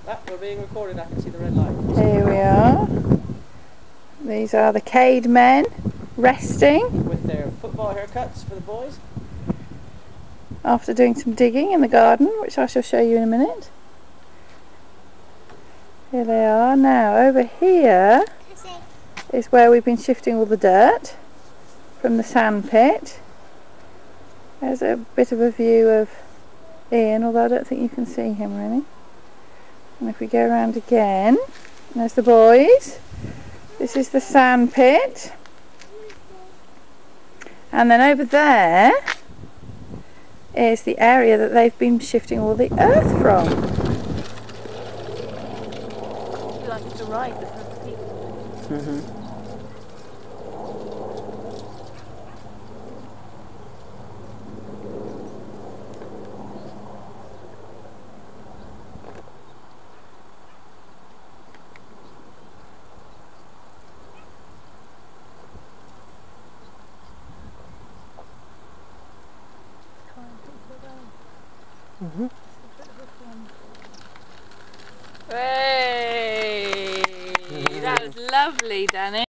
We're being recorded, I can see the red light. Here we are. These are the Cade men resting with their football haircuts for the boys. After doing some digging in the garden, which I shall show you in a minute. Here they are. Now over here is where we've been shifting all the dirt from the sand pit. There's a bit of a view of Ian, although I don't think you can see him really. And if we go around again, there's the boys. This is the sand pit. And then over there is the area that they've been shifting all the earth from. She likes to ride with her feet. Hey, that was lovely, Danny.